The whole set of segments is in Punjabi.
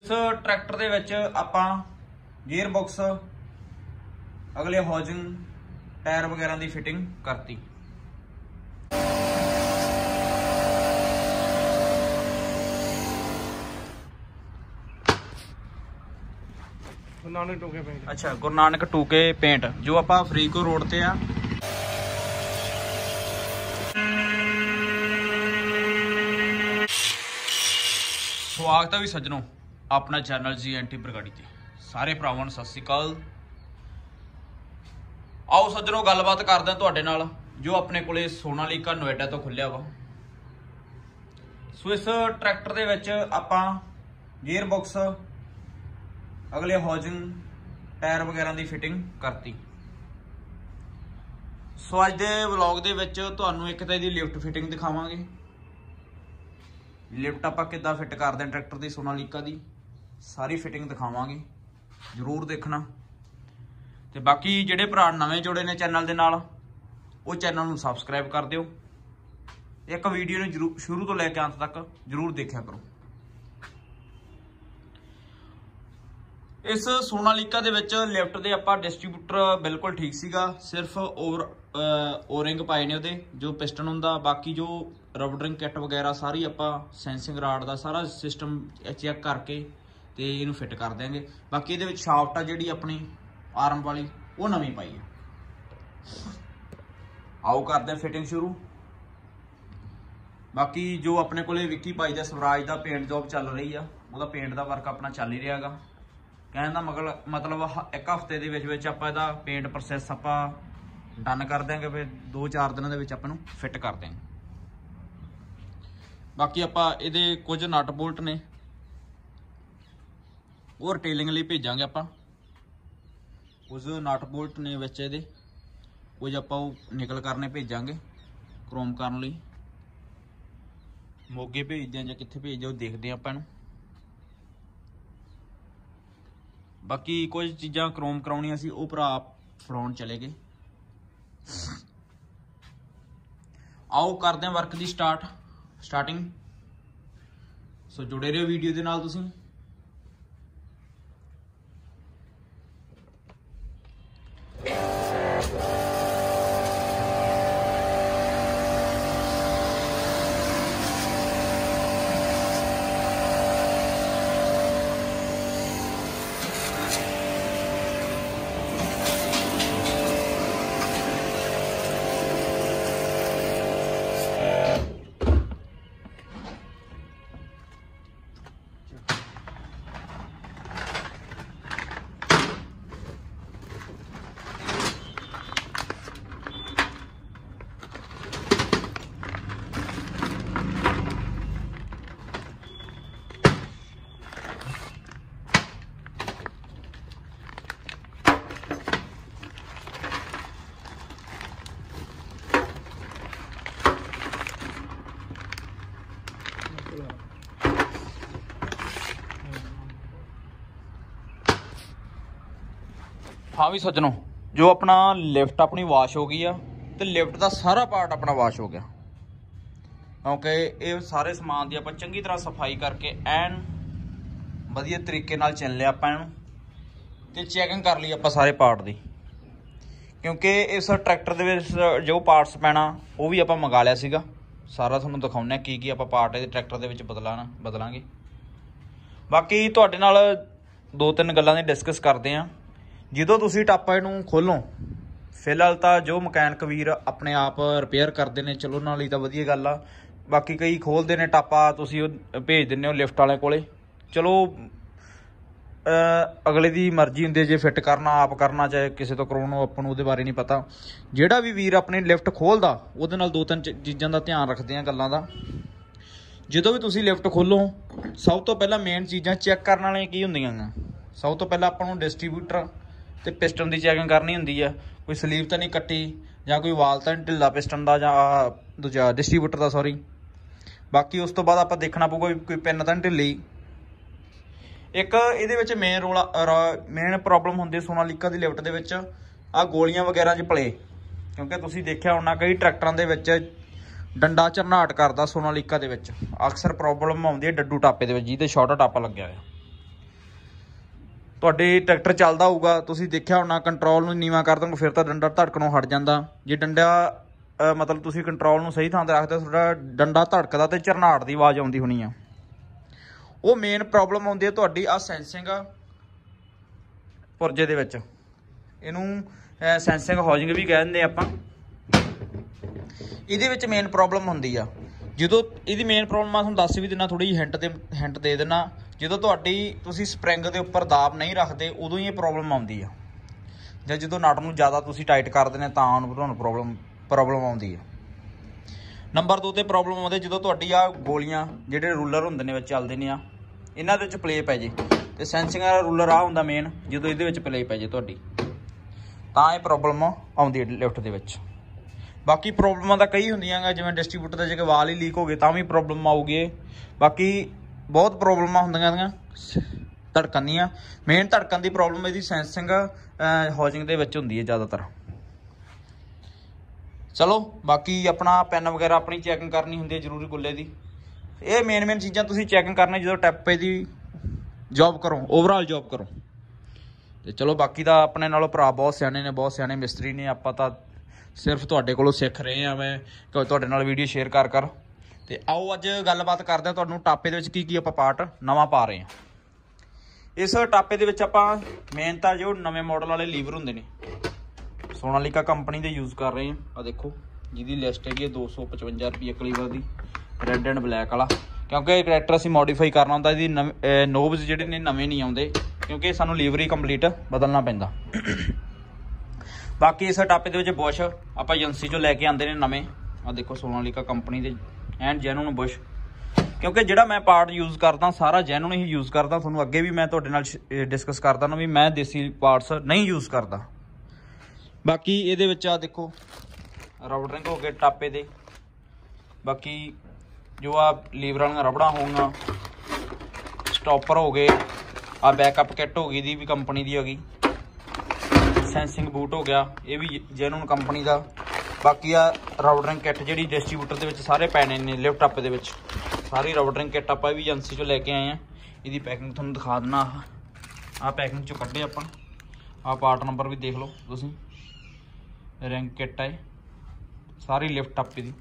इस ट्रैक्टर दे विच आपां गियर बॉक्स अगले हाउसिंग टायर वगैरह की फिटिंग करती। अच्छा, गुरु नानक टूके पेंट जो आपां फरीदकोट रोड ते आ। स्वागत है भी सज्जनों अपना चैनल GNT बरगाड़ी ते सारे भरावां नूं सत श्री अकाल। आओ सज्जनों गलबात करदे हां तुहाडे नाल जो अपने कोले सोनालीका नोएडा तो खुलिया वा। सो इस ट्रैक्टर दे विच आपां गियर बॉक्स अगले हाउसिंग टायर वगैरह की फिटिंग करती। सो अज दे व्लॉग दे विच तुहानूं एक तां इहदी लिफ्ट फिटिंग दिखावांगे। लिफ्ट आपां किद्दां फिट करदे हां ट्रैक्टर की सोनालीका की सारी फिटिंग दिखावांगे, जरूर देखना। ते बाकी जिहड़े भरा नवें जुड़े ने चैनल दे नाल वो चैनल नूं सबसक्राइब कर दिओ। एक वीडियो नूं जरूर शुरू तो लैके अंत तक जरूर देखा करो। इस सोनालीका दे विच लिफ्ट दे आपां डिस्ट्रीब्यूटर बिल्कुल ठीक सीगा, सिर्फ ओरिंग पाए ने उहदे जो पिस्टन हुंदा। बाकी जो रबड़रिंग किट वगैरह सारी आपां सेंसिंग राड दा सारा सिस्टम चैक करके ते इहनूं फिट कर देंगे। बाकी इहदे विच शाफ्ट आ जिहड़ी अपनी आर्म वाली वो नवीं पाई है। आओ करते हैं फिटिंग शुरू। बाकी जो अपने कोले विक्की भाई दा स्वराज दा पेंट जॉब चल रही है, वह पेंट का वर्क अपना चल ही रहा। कहने का मतलब एक हफ्ते के आपां इहदा पेंट प्रोसैस आपां डन कर देंगे, फिर 2-4 दिनों के आपां नूं फिट कर देंगे। बाकी आपां इहदे कुछ नट बोल्ट ने वो रिटेलिंग लई भेजांगे। आपां कुछ नट बोल्ट ने विच इहदे कुछ आपां निकल करने भेजांगे क्रोम करन लई। मोगे भेजदे जां कित्थे भेजदे वो देखदे आपां नूं। बाकी कुछ चीज़ां क्रोम कराउणियां सी वो भरा फड़ाउण चले गए। आओ करदे हां वर्क दी स्टार्टिंग। सो जुड़े रहो वीडियो दे नाल तुसीं। हाँ भी सज्जनों जो अपना लिफ्ट अपनी वाश हो गई है तो लिफ्ट का सारा पार्ट अपना वाश हो गया, क्योंकि ये सारे समान की आप चंगी तरह सफाई करके एन वधिया तरीके नाल चिन लिया आपां ते चैकिंग कर ली आपां सारे पार्ट की। क्योंकि इस ट्रैक्टर दे विच जो पार्ट्स पैना वो भी आपां मंगा लिया सीगा। सारा तुहानूं दिखाउने की आपां पार्ट इहदे ट्रैक्टर दे विच बदलांगे। बाकी तुहाडे नाल 2-3 गल्लां दी डिस्कस करते हैं। ਜਦੋਂ ਤੁਸੀਂ ਟਾਪਾ ਨੂੰ ਖੋਲੋ ਫਿਲਹਾਲ ਤਾਂ ਜੋ ਮਕੈਨਿਕ ਵੀਰ ਆਪਣੇ ਆਪ ਰਿਪੇਅਰ ਕਰਦੇ ਨੇ ਚਲੋ ਨਾਲ ਹੀ ਤਾਂ ਵਧੀਆ ਗੱਲ ਆ। ਬਾਕੀ ਕਈ ਖੋਲਦੇ ਨੇ ਟਾਪਾ ਤੁਸੀਂ ਉਹ ਭੇਜ ਦਿੰਦੇ ਹੋ ਲਿਫਟ ਵਾਲੇ ਕੋਲੇ, ਚਲੋ ਅਗਲੇ ਦੀ ਮਰਜ਼ੀ ਹੁੰਦੀ ਜੇ ਫਿੱਟ ਕਰਨਾ ਆਪ ਕਰਨਾ ਚਾਹੇ ਕਿਸੇ ਤੋਂ ਕਰਾਉਣਾ, ਆਪਾਂ ਨੂੰ ਉਹਦੇ ਬਾਰੇ ਨਹੀਂ ਪਤਾ। ਜਿਹੜਾ ਵੀ ਵੀਰ ਆਪਣੀ ਲਿਫਟ ਖੋਲਦਾ ਉਹਦੇ ਨਾਲ 2-3 ਚੀਜ਼ਾਂ ਦਾ ਧਿਆਨ ਰੱਖਦੇ ਆ ਗੱਲਾਂ ਦਾ। ਜਦੋਂ ਵੀ ਤੁਸੀਂ ਲਿਫਟ ਖੋਲੋ ਸਭ ਤੋਂ ਪਹਿਲਾਂ ਮੇਨ ਚੀਜ਼ਾਂ ਚੈੱਕ ਕਰਨ ਵਾਲੀਆਂ ਕੀ ਹੁੰਦੀਆਂ ਨੇ। ਸਭ ਤੋਂ ਪਹਿਲਾਂ ਆਪਾਂ ਨੂੰ ਡਿਸਟਰੀਬਿਊਟਰ ਤੇ ਪਿਸਟਨ ਦੀ ਚੈਕਿੰਗ ਕਰਨੀ ਹੁੰਦੀ ਆ, ਕੋਈ ਸਲੀਵ ਤਾਂ ਨਹੀਂ ਕੱਟੀ ਜਾਂ ਕੋਈ ਵਾਲ ਤਾਂ ਨਹੀਂ ਢਿੱਲਾ ਪਿਸਟਨ ਦਾ ਜਾਂ ਦੂਜਾ ਡਿਸਟਰੀਬਿਊਟਰ ਦਾ ਸੌਰੀ। ਬਾਕੀ ਉਸ ਤੋਂ ਬਾਅਦ ਆਪਾਂ ਦੇਖਣਾ ਪਊਗਾ ਕੋਈ ਪਿੰਨ ਤਾਂ ਨਹੀਂ ਢਿੱਲੀ। ਇੱਕ ਇਹਦੇ ਵਿੱਚ ਮੇਨ ਪ੍ਰੋਬਲਮ ਹੁੰਦੀ ਸੋਨਾਲੀਕਾ ਦੀ ਲਿਫਟ ਦੇ ਵਿੱਚ ਆ ਗੋਲੀਆਂ ਵਗੈਰਾ 'ਚ ਪਲੇ, ਕਿਉਂਕਿ ਤੁਸੀਂ ਦੇਖਿਆ ਹੋਣਾ ਕਈ ਟਰੈਕਟਰਾਂ ਦੇ ਵਿੱਚ ਡੰਡਾ ਝਰਨਾਟ ਕਰਦਾ ਸੋਨਾਲੀਕਾ ਦੇ ਵਿੱਚ ਅਕਸਰ ਪ੍ਰੋਬਲਮ ਆਉਂਦੀ ਹੈ ਡੱਡੂ ਟਾਪੇ ਦੇ ਵਿੱਚ ਜਿਹਦੇ ਛੋਟਾ ਟਾਪਾ ਲੱਗਿਆ ਹੋਇਆ। ਤੁਹਾਡੇ ਟਰੈਕਟਰ ਚੱਲਦਾ ਹੋਊਗਾ, ਤੁਸੀਂ ਦੇਖਿਆ ਹੋਣਾ ਕੰਟਰੋਲ ਨੂੰ ਨੀਵਾਂ ਕਰ ਦੋਗੇ ਫਿਰ ਤਾਂ ਡੰਡਾ ਧੜਕਣੋਂ ਹਟ ਜਾਂਦਾ। ਜੇ ਡੰਡਾ ਮਤਲਬ ਤੁਸੀਂ ਕੰਟਰੋਲ ਨੂੰ ਸਹੀ ਥਾਂ ਤੇ ਰੱਖਦੇ ਤੁਹਾਡਾ ਡੰਡਾ ਧੜਕਦਾ ਤੇ ਝਰਨਾਟ ਦੀ ਆਵਾਜ਼ ਆਉਂਦੀ ਹੋਣੀ ਆ। ਉਹ ਮੇਨ ਪ੍ਰੋਬਲਮ ਆਉਂਦੀ ਹੈ ਤੁਹਾਡੀ ਆ ਸੈਂਸਿੰਗ ਪੁਰਜੇ ਦੇ ਵਿੱਚ। ਇਹਨੂੰ ਸੈਂਸਿੰਗ ਹਾਊਸਿੰਗ ਵੀ ਕਹਿ ਦਿੰਦੇ ਆਪਾਂ। ਇਹਦੇ ਵਿੱਚ ਮੇਨ ਪ੍ਰੋਬਲਮ ਹੁੰਦੀ ਆ। ਜਦੋਂ ਇਹਦੀ ਮੇਨ ਪ੍ਰੋਬਲਮ ਆ ਤੁਹਾਨੂੰ ਦੱਸ ਵੀ ਦਿੰਦਾ, ਥੋੜੀ ਜਿਹੀ ਹਿੰਟ ਦੇ ਦੇਣਾ। ਜਦੋਂ ਤੁਸੀਂ ਸਪਰਿੰਗ ਦੇ ਉੱਪਰ ਦਾਬ ਨਹੀਂ ਰੱਖਦੇ ਉਦੋਂ ਹੀ ਇਹ ਪ੍ਰੋਬਲਮ ਆਉਂਦੀ ਆ, ਜਾਂ ਜਦੋਂ ਨਟ ਨੂੰ ਜ਼ਿਆਦਾ ਤੁਸੀਂ ਟਾਈਟ ਕਰਦੇ ਨੇ ਤਾਂ ਤੁਹਾਨੂੰ ਪ੍ਰੋਬਲਮ ਆਉਂਦੀ ਆ। ਨੰਬਰ 2 ਤੇ ਪ੍ਰੋਬਲਮ ਆਉਂਦੀ ਜਦੋਂ ਤੁਹਾਡੀ ਆ ਗੋਲੀਆਂ ਜਿਹੜੇ ਰੂਲਰ ਹੁੰਦੇ ਨੇ ਵਿੱਚ ਚੱਲਦੇ ਨੇ ਆ, ਇਹਨਾਂ ਦੇ ਵਿੱਚ ਪਲੇ ਪੈ ਜੇ ਤੇ ਸੈਂਸਿੰਗ ਵਾਲਾ ਰੂਲਰ ਆ ਹੁੰਦਾ ਮੇਨ, ਜਦੋਂ ਇਹਦੇ ਵਿੱਚ ਪਲੇ ਪੈ ਜੇ ਤੁਹਾਡੀ ਤਾਂ ਇਹ ਪ੍ਰੋਬਲਮ ਆਉਂਦੀ ਹੈ ਲਿਫਟ ਦੇ ਵਿੱਚ। ਬਾਕੀ ਪ੍ਰੋਬਲਮਾਂ ਤਾਂ ਕਈ ਹੁੰਦੀਆਂ ਗਾ, ਜਿਵੇਂ ਡਿਸਟਰੀਬਿਊਟਰ ਦਾ ਜੇ ਵਾਲ ਹੀ ਲੀਕ ਹੋ ਗਏ ਤਾਂ ਵੀ ਪ੍ਰੋਬਲਮ ਆਊਗੀ। ਬਾਕੀ ਬਹੁਤ ਪ੍ਰੋਬਲਮਾਂ ਹੁੰਦੀਆਂ ਇਹਦੀਆਂ ਧੜਕਣ ਦੀਆਂ। ਮੇਨ ਧੜਕਣ ਦੀ ਪ੍ਰੋਬਲਮ ਇਹਦੀ ਸੈਂਸਿੰਗ ਹਾਊਸਿੰਗ ਦੇ ਵਿੱਚ ਹੁੰਦੀ ਹੈ ਜ਼ਿਆਦਾਤਰ। ਚਲੋ ਬਾਕੀ ਆਪਣਾ ਪੈਨ ਵਗੈਰਾ ਆਪਣੀ ਚੈਕਿੰਗ ਕਰਨੀ ਹੁੰਦੀ ਹੈ ਜ਼ਰੂਰੀ ਗੁੱਲੇ ਦੀ। ਇਹ ਮੇਨ ਚੀਜ਼ਾਂ ਤੁਸੀਂ ਚੈਕਿੰਗ ਕਰਨੀ ਜਦੋਂ ਟੈਪੇ ਦੀ ਜੋਬ ਕਰੋ, ਓਵਰਆਲ ਜੋਬ ਕਰੋ। ਤੇ ਚਲੋ ਬਾਕੀ ਤਾਂ ਆਪਣੇ ਨਾਲੋਂ ਭਰਾ ਬਹੁਤ ਸਿਆਣੇ ਨੇ, ਬਹੁਤ ਸਿਆਣੇ ਮਿਸਤਰੀ ਨੇ। ਆਪਾਂ ਤਾਂ ਸਿਰਫ ਤੁਹਾਡੇ ਕੋਲੋਂ ਸਿੱਖ ਰਹੇ ਹਾਂ, ਮੈਂ ਤੁਹਾਡੇ ਨਾਲ ਵੀਡੀਓ ਸ਼ੇਅਰ ਕਰ। ਤੇ ਆਓ ਅੱਜ ਗੱਲਬਾਤ ਕਰਦੇ ਹਾਂ ਤੁਹਾਨੂੰ ਟਾਪੇ ਦੇ ਵਿੱਚ ਕੀ ਆਪਾਂ ਪਾਰਟ ਨਵਾਂ ਪਾ ਰਹੇ ਹਾਂ। ਇਸ ਟਾਪੇ ਦੇ ਵਿੱਚ ਆਪਾਂ ਮੇਨ ਤਾਂ ਜੋ ਨਵੇਂ ਮਾਡਲ ਵਾਲੇ ਲੀਵਰ ਹੁੰਦੇ ਨੇ ਸੋਨਾਲੀਕਾ ਕੰਪਨੀ ਦੇ ਯੂਜ਼ ਕਰ ਰਹੇ ਹਾਂ। ਆ ਦੇਖੋ ਜਿਹਦੀ ਲਿਸਟ ਹੈਗੀ ਹੈ 255 ਰੁਪਏ ਇੱਕ ਲੀਵਰ ਦੀ, ਰੈੱਡ ਐਂਡ ਬਲੈਕ ਵਾਲਾ। ਕਿਉਂਕਿ ਇਹ ਟਰੈਕਟਰ ਅਸੀਂ ਮੋਡੀਫਾਈ ਕਰਨਾ ਹੁੰਦਾ, ਇਹਦੀ ਨੋਬਸ ਜਿਹੜੇ ਨੇ ਨਵੇਂ ਨਹੀਂ ਆਉਂਦੇ ਕਿਉਂਕਿ ਸਾਨੂੰ ਲੀਵਰ ਹੀ ਕੰਪਲੀਟ ਬਦਲਣਾ ਪੈਂਦਾ। ਬਾਕੀ ਇਸ ਟਾਪੇ ਦੇ ਵਿੱਚ ਬੁਸ਼ ਆਪਾਂ ਏਜੰਸੀ 'ਚੋਂ ਲੈ ਕੇ ਆਉਂਦੇ ਨੇ ਨਵੇਂ। ਆ ਦੇਖੋ ਸੋਨਾਲੀਕਾ ਕੰਪਨੀ ਦੇ ਐਂਡ ਜੈਨੂਨ ਬੁਸ਼, ਕਿਉਂਕਿ ਜਿਹੜਾ ਮੈਂ ਪਾਰਟ ਯੂਜ਼ ਕਰਦਾ ਸਾਰਾ ਜੈਨੂਨ ਹੀ ਯੂਜ਼ ਕਰਦਾ। ਤੁਹਾਨੂੰ ਅੱਗੇ ਵੀ ਮੈਂ ਤੁਹਾਡੇ ਨਾਲ ਡਿਸਕਸ ਕਰਦਾ ਨਾ ਵੀ ਮੈਂ ਦੇਸੀ ਪਾਰਟਸ ਨਹੀਂ ਯੂਜ਼ ਕਰਦਾ। ਬਾਕੀ ਇਹਦੇ ਵਿੱਚ ਆ ਦੇਖੋ ਰਬੜ ਰਿੰਗ ਹੋ ਗਏ ਟਾਪੇ ਦੇ। ਬਾਕੀ ਜੋ ਆ ਲੀਵਰ ਵਾਲੀਆਂ ਰਬੜਾਂ ਹੋਊਗੀਆਂ, ਸਟੋਪਰ ਹੋ ਗਏ, ਆ ਬੈਕਅਪ ਕਿੱਟ ਹੋ ਗਈ ਦੀ ਵੀ ਕੰਪਨੀ ਦੀ ਹੈਗੀ। ਸੈਂਸਿੰਗ ਬੂਟ ਹੋ ਗਿਆ, ਇਹ ਵੀ ਜੈਨੂਨ ਕੰਪਨੀ ਦਾ। ਬਾਕੀ ਆ ਰਾਊਟਰਿੰਗ ਕਿੱਟ ਜਿਹੜੀ ਡਿਸਟਰੀਬਿਊਟਰ ਦੇ ਵਿੱਚ ਸਾਰੇ ਪੈਣੇ ਨੇ ਲਿਫਟ ਅਪ ਦੇ ਵਿੱਚ, ਸਾਰੀ ਰਾਊਟਰਿੰਗ ਕਿੱਟ ਆਪਾਂ ਵੀ ਏਜੰਸੀ 'ਚੋਂ ਲੈ ਕੇ ਆਏ ਆ। ਇਹਦੀ ਪੈਕਿੰਗ ਤੁਹਾਨੂੰ ਦਿਖਾ ਦਿੰਦਾ। ਆਹ ਪੈਕਿੰਗ 'ਚੋਂ ਕੱਢੇ ਆਪਾਂ। ਆਹ ਪਾਰਟ ਨੰਬਰ ਵੀ ਦੇਖ ਲਓ ਤੁਸੀਂ, ਰਿੰਗ ਕਿੱਟ ਹੈ ਸਾਰੀ ਲਿਫਟ ਅਪ ਦੀ।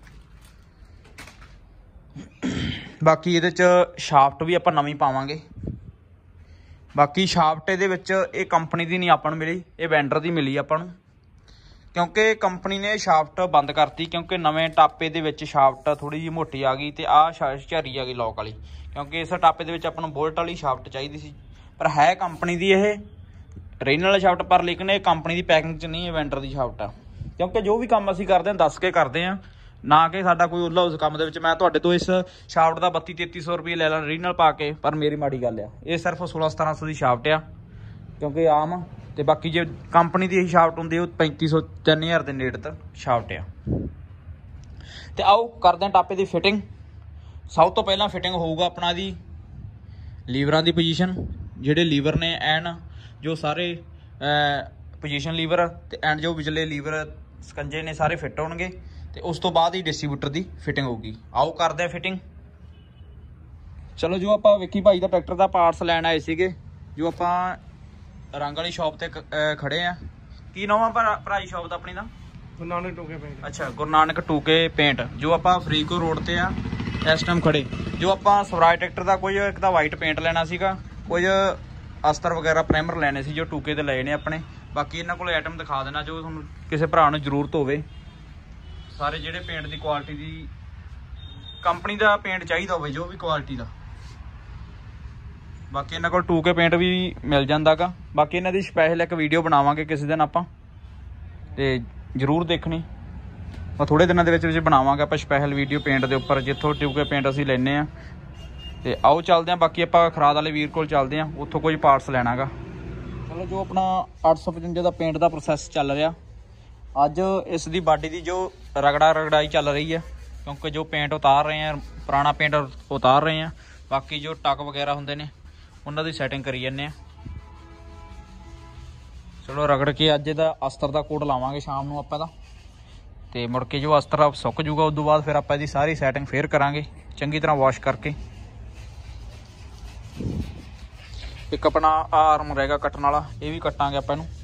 ਬਾਕੀ ਇਹਦੇ 'ਚ ਸ਼ਾਫਟ ਵੀ ਆਪਾਂ ਨਵੀਂ ਪਾਵਾਂਗੇ। ਬਾਕੀ ਸ਼ਾਫਟ ਇਹਦੇ ਵਿੱਚ ਇਹ ਕੰਪਨੀ ਦੀ ਨਹੀਂ ਆਪਾਂ ਨੂੰ ਮਿਲੀ, ਇਹ ਵੈਂਡਰ ਦੀ ਮਿਲੀ ਆਪਾਂ ਨੂੰ, ਕਿਉਂਕਿ ਕੰਪਨੀ ਨੇ ਸ਼ਾਫਟ ਬੰਦ ਕਰਤੀ। ਕਿਉਂਕਿ ਨਵੇਂ ਟਾਪੇ ਦੇ ਵਿੱਚ ਸ਼ਾਫਟ ਥੋੜੀ ਜਿਹੀ ਮੋਟੀ ਆ ਗਈ ਤੇ ਆਹ ਝਰੀ ਆ ਗਈ ਲੋਕ ਵਾਲੀ। ਕਿਉਂਕਿ ਇਸ ਟਾਪੇ ਦੇ ਵਿੱਚ ਆਪਾਂ ਨੂੰ ਬੋਲਟ ਵਾਲੀ ਸ਼ਾਫਟ ਚਾਹੀਦੀ ਸੀ, ਪਰ ਹੈ ਕੰਪਨੀ ਦੀ ਇਹ ਰੀਜਨਲ ਸ਼ਾਫਟ, ਪਰ ਲੇਕਿਨ ਇਹ ਕੰਪਨੀ ਦੀ ਪੈਕਿੰਗ 'ਚ ਨਹੀਂ, ਇਹ ਵੈਂਡਰ ਦੀ ਸ਼ਾਫਟ ਆ। ਕਿਉਂਕਿ ਜੋ ਵੀ ਕੰਮ ਅਸੀਂ ਕਰਦੇ ਹਾਂ ਦੱਸ ਕੇ ਕਰਦੇ ਹਾਂ, ਨਾ ਕਿ ਸਾਡਾ ਕੋਈ ਉੱਲਾ ਉਸ ਕੰਮ ਦੇ ਵਿੱਚ। ਮੈਂ ਤੁਹਾਡੇ ਤੋਂ ਇਸ ਸ਼ਾਫਟ ਦਾ 3200-3300 ਰੁਪਏ ਲੈ ਲਾਂ ਰੀਜਨਲ ਪਾ ਕੇ, ਪਰ ਮੇਰੀ ਮਾੜੀ ਗੱਲ ਆ। ਇਹ ਸਿਰਫ 1600-1700 ਦੀ ਸ਼ਾਫਟ ਆ ਕਿਉਂਕਿ ਆਮ। ਤੇ ਬਾਕੀ ਜੇ ਕੰਪਨੀ ਦੀ ਇਹੀ ਸ਼ਾਫਟ ਹੁੰਦੀ ਉਹ 3500-3000 ਦੇ ਨੇੜੇ ਤੱਕ ਸ਼ਾਫਟ ਆ। ਤੇ ਆਓ ਕਰਦੇ ਹਾਂ ਟਾਪੇ ਦੀ ਫਿਟਿੰਗ। ਸਭ ਤੋਂ ਪਹਿਲਾਂ ਫਿਟਿੰਗ ਹੋਊਗਾ ਆਪਣਾ ਦੀ ਲੀਵਰਾਂ ਦੀ ਪੋਜੀਸ਼ਨ। ਜਿਹੜੇ ਲੀਵਰ ਨੇ ਐਨ ਜੋ ਸਾਰੇ ਪੋਜੀਸ਼ਨ ਲੀਵਰ ਤੇ ਐਂਡ ਜੋ ਵਿਚਲੇ ਲੀਵਰ ਸਕੰਜੇ ਨੇ ਸਾਰੇ ਫਿੱਟ ਹੋਣਗੇ। ਤੇ ਉਸ ਤੋਂ ਬਾਅਦ ਹੀ ਡਿਸਟਰੀਬਿਊਟਰ ਦੀ ਫਿਟਿੰਗ ਹੋਊਗੀ। ਆਓ ਕਰਦੇ ਹਾਂ ਫਿਟਿੰਗ। ਚਲੋ ਜੋ ਆਪਾਂ ਵਿੱਕੀ ਭਾਈ ਦਾ ਟਰੈਕਟਰ ਦਾ ਪਾਰਟਸ ਲੈਣ ਆਏ ਸੀਗੇ, ਜੋ ਆਪਾਂ ਰੰਗ ਵਾਲੀ ਸ਼ਾਪ ਤੇ ਖੜੇ ਆ। ਕੀ ਨਾਮ ਆ ਭਰਾ ਜੀ ਸ਼ਾਪ ਦਾ ਆਪਣੀ ਦਾ? ਗੁਰੂ ਨਾਨਕ ਟੂਕੇ ਪੇਂਟ। ਅੱਛਾ, ਗੁਰੂ ਨਾਨਕ ਟੂਕੇ ਪੇਂਟ, ਜੋ ਆਪਾਂ ਫਰੀਦਕੋਟ ਰੋਡ ਤੇ ਆ ਇਸ ਟਾਈਮ ਖੜੇ। ਜੋ ਆਪਾਂ ਸਵਰਾਜ ਟਰੈਕਟਰ ਦਾ ਕੁਝ ਇੱਕ ਤਾਂ ਵਾਈਟ ਪੇਂਟ ਲੈਣਾ ਸੀਗਾ, ਕੁਝ ਅਸਤਰ ਵਗੈਰਾ ਪ੍ਰਾਈਮਰ ਲੈਣੇ ਸੀ ਜੋ ਟੂਕੇ ਤੇ ਲਏ ਨੇ ਆਪਣੇ। ਬਾਕੀ ਇਹਨਾਂ ਕੋਲ ਆਈਟਮ ਦਿਖਾ ਦੇਣਾ ਜੋ ਤੁਹਾਨੂੰ ਕਿਸੇ ਭਰਾ ਨੂੰ ਜ਼ਰੂਰਤ ਹੋਵੇ। ਸਾਰੇ ਜਿਹੜੇ ਪੇਂਟ ਦੀ ਕੁਆਲਿਟੀ ਦੀ ਕੰਪਨੀ ਦਾ ਪੇਂਟ ਚਾਹੀਦਾ ਹੋਵੇ, ਜੋ ਵੀ ਕੁਆਲਿਟੀ ਦਾ। ਬਾਕੀ ਇਹਨਾਂ ਕੋਲ ਟੂਕੇ ਪੇਂਟ ਵੀ ਮਿਲ ਜਾਂਦਾ ਗਾ। ਬਾਕੀ ਇਹਨਾਂ ਦੀ ਸਪੈਸ਼ਲ ਇੱਕ ਵੀਡੀਓ ਬਣਾਵਾਂਗੇ ਕਿਸੇ ਦਿਨ ਆਪਾਂ, ਤੇ ਜ਼ਰੂਰ ਦੇਖਣੀ। ਮੈਂ ਥੋੜੇ ਦਿਨਾਂ ਦੇ ਵਿੱਚ ਬਣਾਵਾਂਗੇ ਆਪਾਂ ਸਪੈਸ਼ਲ ਵੀਡੀਓ ਪੇਂਟ ਦੇ ਉੱਪਰ, ਜਿੱਥੋਂ ਟੂਕੇ ਪੇਂਟ ਅਸੀਂ ਲੈਂਦੇ ਹਾਂ। ਤੇ ਆਓ ਚੱਲਦੇ ਹਾਂ। ਬਾਕੀ ਆਪਾਂ ਖਰਾਦ ਵਾਲੇ ਵੀਰ ਕੋਲ ਚੱਲਦੇ ਹਾਂ, ਉੱਥੋਂ ਕੁਝ ਪਾਰਟਸ ਲੈਣਾ ਗਾ। ਚਲੋ ਜੋ ਆਪਣਾ 855 ਦਾ ਪੇਂਟ ਦਾ ਪ੍ਰੋਸੈਸ ਚੱਲ ਰਿਹਾ ਅੱਜ, ਇਸ ਦੀ ਬਾਡੀ ਦੀ ਜੋ ਰਗੜਾਈ ਚੱਲ ਰਹੀ ਹੈ, ਕਿਉਂਕਿ ਜੋ ਪੇਂਟ ਉਤਾਰ ਰਹੇ ਆ, ਪੁਰਾਣਾ ਪੇਂਟ ਉਤਾਰ ਰਹੇ ਆ। ਬਾਕੀ ਜੋ ਟੱਕ ਵਗੈਰਾ ਹੁੰਦੇ ਨੇ ਉਹਨਾਂ ਦੀ ਸੈਟਿੰਗ ਕਰੀ ਜਾਂਦੇ ਆ। ਚਲੋ ਰਗੜ ਕੇ ਅੱਜ ਇਹਦਾ ਅਸਤਰ ਦਾ ਕੋਟ ਲਾਵਾਂਗੇ ਸ਼ਾਮ ਨੂੰ ਆਪਾਂ ਦਾ, ਤੇ ਮੁੜ ਕੇ ਜੋ ਅਸਤਰ ਸੁੱਕ ਜੂਗਾ ਉਸ ਤੋਂ ਬਾਅਦ ਫਿਰ ਆਪਾਂ ਇਹਦੀ ਸਾਰੀ ਸੈਟਿੰਗ ਫੇਰ ਕਰਾਂਗੇ ਚੰਗੀ ਤਰ੍ਹਾਂ ਵਾਸ਼ ਕਰਕੇ। ਇੱਕ ਆਪਣਾ ਆਰਮ ਰਹੇਗਾ ਕੱਟਣ ਵਾਲਾ, ਇਹ ਵੀ ਕੱਟਾਂਗੇ ਆਪਾਂ ਇਹਨੂੰ।